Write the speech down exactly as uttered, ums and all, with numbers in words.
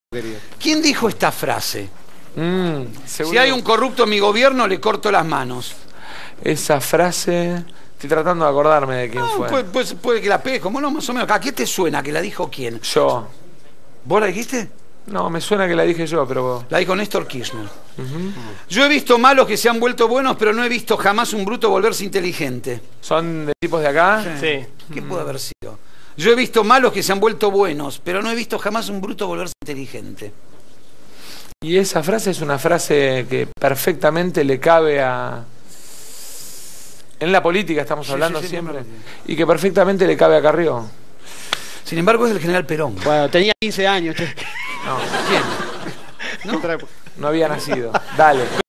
querido. ¿Quién dijo esta frase? Mm, si hay un corrupto en mi gobierno, le corto las manos. Esa frase... Estoy tratando de acordarme de quién no, fue. Puede, puede, puede que la pegue, como no, más o menos. ¿A qué te suena que la dijo quién? Yo. ¿Vos la dijiste? No, me suena que la dije yo, pero... La dijo Néstor Kirchner. Uh-huh. Yo he visto malos que se han vuelto buenos, pero no he visto jamás un bruto volverse inteligente. ¿Son de tipos de acá? Sí. ¿Qué puede haber sido? Yo he visto malos que se han vuelto buenos, pero no he visto jamás un bruto volverse inteligente. Y esa frase es una frase que perfectamente le cabe a... En la política estamos hablando sí, sí, sí, siempre. No, no, no. Y que perfectamente le cabe a Carrió. Sin embargo es del general Perón. Bueno, tenía quince años. No. ¿Quién? No, no había nacido. Dale.